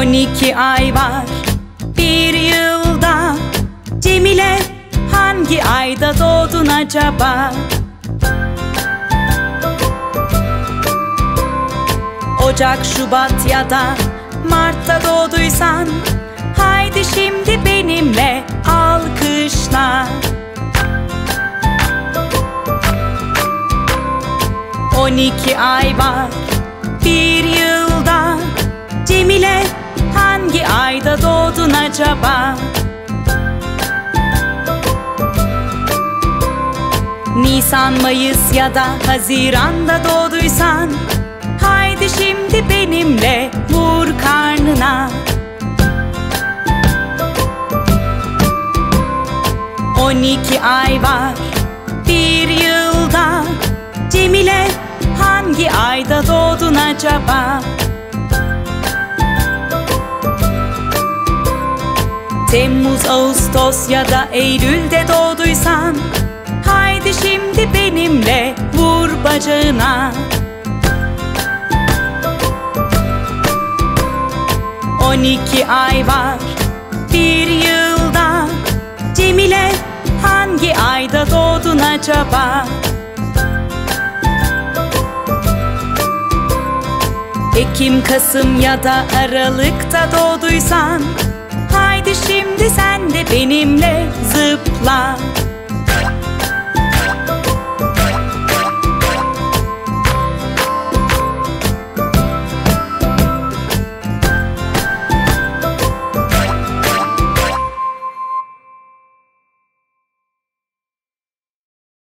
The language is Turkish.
12 ay var bir yılda. Cemile, hangi ayda doğdun acaba? Ocak, Şubat ya da Mart'ta doğduysan, haydi şimdi benimle alkışla. 12 ay var bir yılda. Cemile, hangi ayda doğdun acaba? Nisan, Mayıs ya da Haziran'da doğduysan, haydi şimdi benimle vur karnına. 12 ay var bir yılda. Cemile, hangi ayda doğdun acaba? Temmuz, Ağustos ya da Eylül'de doğduysan, haydi şimdi benimle vur bacağına. 12 ay var bir yılda. Cemile, hangi ayda doğdun acaba? Ekim, Kasım ya da Aralık'ta doğduysan, haydi şimdi sen de benimle zıpla.